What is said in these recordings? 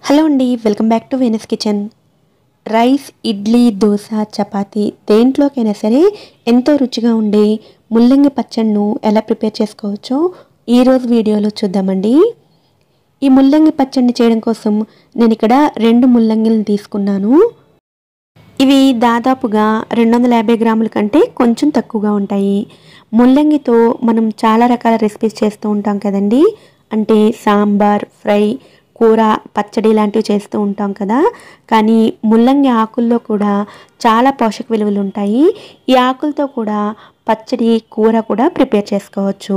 Hello అండి, welcome back to Venus Kitchen. Rice, idli, dosa, chapati దేంట్లోకైనా సరే ఎంతో రుచిగా ఉండే ముల్లంగి పచ్చడిను ఎలా ప్రిపేర్ చేసుకోవచ్చో ఈరోజు వీడియోలో చూద్దామండి. ఈ ముల్లంగి పచ్చడిని చేయడం కోసం నేను ఇక్కడ 2 ముల్లంగిలను తీసుకున్నాను. ఇవి దాదాపుగా 250 గ్రాముల కంటే కొంచెం తక్కువగా ఉంటాయి. ముల్లంగితో మనం చాలా రకాల రెసిపీస్ చేస్తూ ఉంటాం కదండి. అంటే సాంబార్, ఫ్రై, కూర, పచ్చడి లాంటివి చేస్తూ ఉంటాం కదా. కానీ ముల్లంగి ఆకుల్లో కూడా చాలా పోషక విలువలు ఉంటాయి. ఈ ఆకులతో కూడా పచ్చడి, కూర కూడా ప్రిపేర్ చేసుకోవచ్చు.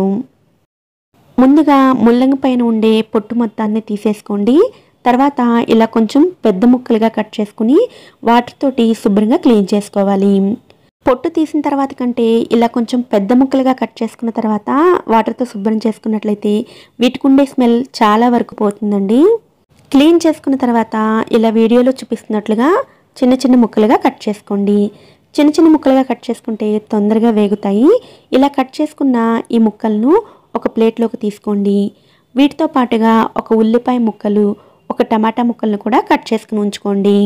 ముందుగా ముల్లంగి పైన ఉండే పొట్టు మొత్తాన్ని తీసేసుకోండి. తర్వాత ఇలా కొంచెం పెద్ద ముక్కలుగా కట్ చేసుకుని వాటర్ తోటి శుభ్రంగా క్లీన్ చేసుకోవాలి. పొట్టు తీసిన తర్వాత కంటే ఇలా కొంచెం పెద్ద ముక్కలుగా కట్ చేసుకున్న తర్వాత వాటర్తో శుభ్రం చేసుకున్నట్లయితే వీటికి ఉండే స్మెల్ చాలా వరకు పోతుందండి. క్లీన్ చేసుకున్న తర్వాత ఇలా వీడియోలో చూపిస్తున్నట్లుగా చిన్న చిన్న ముక్కలుగా కట్ చేసుకోండి. చిన్న చిన్న ముక్కలుగా కట్ చేసుకుంటే తొందరగా వేగుతాయి. ఇలా కట్ చేసుకున్న ఈ ముక్కలను ఒక ప్లేట్లోకి తీసుకోండి. వీటితో పాటుగా ఒక ఉల్లిపాయ ముక్కలు, ఒక టమాటా ముక్కలను కూడా కట్ చేసుకుని ఉంచుకోండి.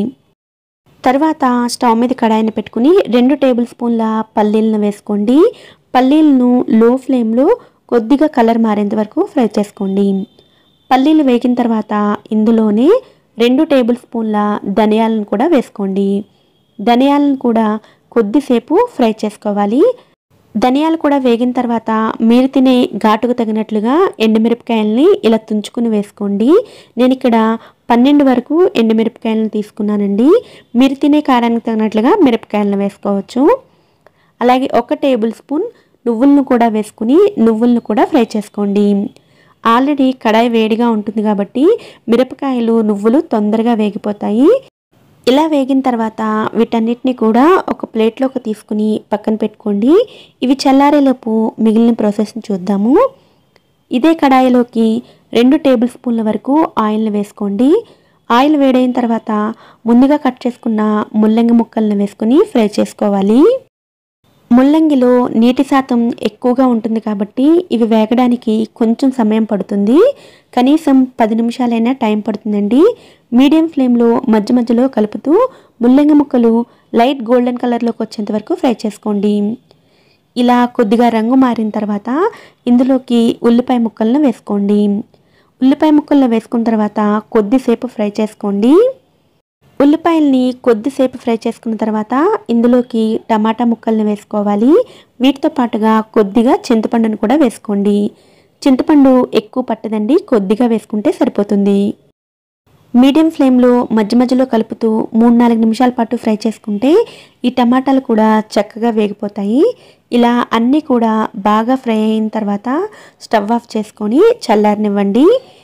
తర్వాత స్టవ్ మీద కడాయిని పెట్టుకుని 2 టేబుల్ స్పూన్ల పల్లీలను వేసుకోండి. పల్లీలను లో ఫ్లేమ్లో కొద్దిగా కలర్ మారేంత వరకు ఫ్రై చేసుకోండి. పల్లీలు వేగిన తర్వాత ఇందులోనే 2 టేబుల్ స్పూన్ల ధనియాలను కూడా వేసుకోండి. ధనియాలను కూడా కొద్దిసేపు ఫ్రై చేసుకోవాలి. ధనియాలు కూడా వేగిన తర్వాత మీరు తినే ఘాటుకు తగినట్లుగా ఎండుమిరపకాయలని ఇలా తుంచుకుని వేసుకోండి. నేను ఇక్కడ 12 వరకు ఎండుమిరపకాయలను తీసుకున్నానండి. మీరు తినే కారానికి తగినట్లుగా మిరపకాయలను వేసుకోవచ్చు. అలాగే 1 టేబుల్ స్పూన్ నువ్వులను కూడా వేసుకుని నువ్వులను కూడా ఫ్రై చేసుకోండి. ఆల్రెడీ కడాయి వేడిగా ఉంటుంది కాబట్టి మిరపకాయలు, నువ్వులు తొందరగా వేగిపోతాయి. ఇలా వేగిన తర్వాత వీటన్నిటిని కూడా ఒక ప్లేట్లోకి తీసుకుని పక్కన పెట్టుకోండి. ఇవి చల్లారేలోపు మిగిలిన ప్రాసెస్ని చూద్దాము. ఇదే కడాయిలోకి 2 టేబుల్ స్పూన్ల వరకు ఆయిల్ని వేసుకోండి. ఆయిల్ వేడైన తర్వాత ముందుగా కట్ చేసుకున్న ముల్లంగి ముక్కలను వేసుకుని ఫ్రై చేసుకోవాలి. ముల్లంగిలో నీటి శాతం ఎక్కువగా ఉంటుంది కాబట్టి ఇవి వేగడానికి కొంచెం సమయం పడుతుంది. కనీసం 10 నిమిషాలైనా టైం పడుతుందండి. మీడియం ఫ్లేమ్లో మధ్య మధ్యలో కలుపుతూ ముల్లంగి ముక్కలు లైట్ గోల్డెన్ కలర్లోకి వచ్చేంత వరకు ఫ్రై చేసుకోండి. ఇలా కొద్దిగా రంగు మారిన తర్వాత ఇందులోకి ఉల్లిపాయ ముక్కలను వేసుకోండి. ఉల్లిపాయ ముక్కలను వేసుకున్న తర్వాత కొద్దిసేపు ఫ్రై చేసుకోండి. ఉల్లిపాయల్ని కొద్దిసేపు ఫ్రై చేసుకున్న తర్వాత ఇందులోకి టమాటా ముక్కల్ని వేసుకోవాలి. వీటితో పాటుగా కొద్దిగా చింతపండును కూడా వేసుకోండి. చింతపండు ఎక్కువ పట్టదండి, కొద్దిగా వేసుకుంటే సరిపోతుంది. మీడియం ఫ్లేమ్లో మధ్య మధ్యలో కలుపుతూ 3-4 నిమిషాల పాటు ఫ్రై చేసుకుంటే ఈ టమాటాలు కూడా చక్కగా వేగిపోతాయి. ఇలా అన్నీ కూడా బాగా ఫ్రై అయిన తర్వాత స్టవ్ ఆఫ్ చేసుకొని చల్లారనివ్వండి.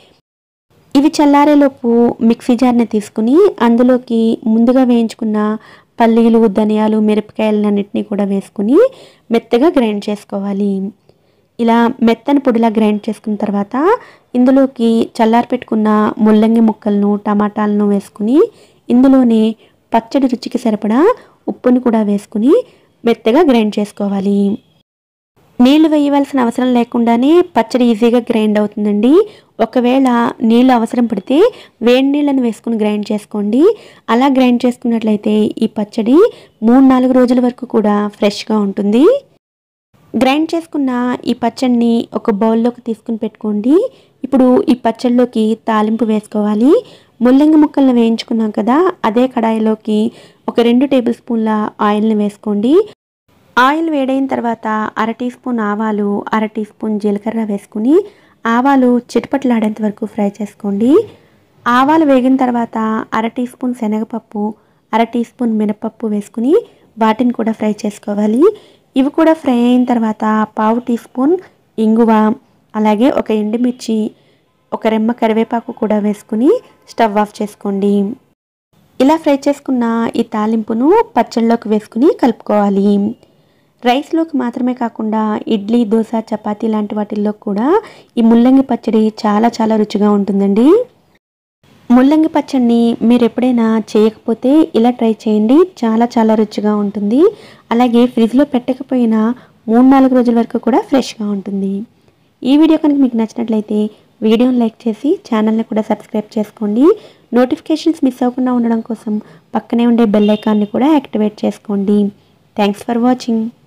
ఇవి చల్లారేలోపు మిక్సీ జార్ని తీసుకుని అందులోకి ముందుగా వేయించుకున్న పల్లీలు, ధనియాలు, మిరపకాయలన్నింటినీ కూడా వేసుకుని మెత్తగా గ్రైండ్ చేసుకోవాలి. ఇలా మెత్తని పొడిలా గ్రైండ్ చేసుకున్న తర్వాత ఇందులోకి చల్లారి పెట్టుకున్న ముల్లంగి ముక్కలను, టమాటాలను వేసుకుని ఇందులోనే పచ్చడి రుచికి సరిపడా ఉప్పుని కూడా వేసుకుని మెత్తగా గ్రైండ్ చేసుకోవాలి. నీళ్లు వేయవలసిన అవసరం లేకుండానే పచ్చడి ఈజీగా గ్రైండ్ అవుతుందండి. ఒకవేళ నీళ్ళు అవసరం పడితే వేడి నీళ్ళను వేసుకుని గ్రైండ్ చేసుకోండి. అలా గ్రైండ్ చేసుకున్నట్లయితే ఈ పచ్చడి 3-4 రోజుల వరకు కూడా ఫ్రెష్గా ఉంటుంది. గ్రైండ్ చేసుకున్న ఈ పచ్చడిని ఒక బౌల్లోకి తీసుకుని పెట్టుకోండి. ఇప్పుడు ఈ పచ్చడిలోకి తాలింపు వేసుకోవాలి. ముల్లంగి ముక్కలను వేయించుకున్నాం కదా, అదే కడాయిలోకి ఒక 2 టేబుల్ స్పూన్ల ఆయిల్ని వేసుకోండి. ఆయిల్ వేడైన తర్వాత 1/2 టీ స్పూన్ ఆవాలు, 1/2 టీ స్పూన్ జీలకర్ర వేసుకుని ఆవాలు చిటపటలాడేంత వరకు ఫ్రై చేసుకోండి. ఆవాలు వేగిన తర్వాత 1/2 టీ స్పూన్ శనగపప్పు, 1/2 టీ స్పూన్ మినపప్పు వేసుకుని వాటిని కూడా ఫ్రై చేసుకోవాలి. ఇవి కూడా ఫ్రై అయిన తర్వాత 1/2 టీ స్పూన్ ఇంగువ, అలాగే ఒక ఎండుమిర్చి, ఒక రెమ్మ కరివేపాకు కూడా వేసుకుని స్టవ్ ఆఫ్ చేసుకోండి. ఇలా ఫ్రై చేసుకున్న ఈ తాలింపును పచ్చళ్ళలోకి వేసుకుని కలుపుకోవాలి. రైస్లోకి మాత్రమే కాకుండా ఇడ్లీ, దోశ, చపాతీ లాంటి వాటిల్లో కూడా ఈ ముల్లంగి పచ్చడి చాలా చాలా రుచిగా ఉంటుందండి. ముల్లంగి పచ్చడిని మీరు ఎప్పుడైనా చేయకపోతే ఇలా ట్రై చేయండి, చాలా చాలా రుచిగా ఉంటుంది. అలాగే ఫ్రిడ్జ్లో పెట్టకపోయినా 3-4 రోజుల వరకు కూడా ఫ్రెష్గా ఉంటుంది. ఈ వీడియో కనుక మీకు నచ్చినట్లయితే వీడియోని లైక్ చేసి ఛానల్ని కూడా సబ్స్క్రైబ్ చేసుకోండి. నోటిఫికేషన్స్ మిస్ అవ్వకుండా ఉండడం కోసం పక్కనే ఉండే బెల్ ఐకాన్ని కూడా యాక్టివేట్ చేసుకోండి. Thanks for watching.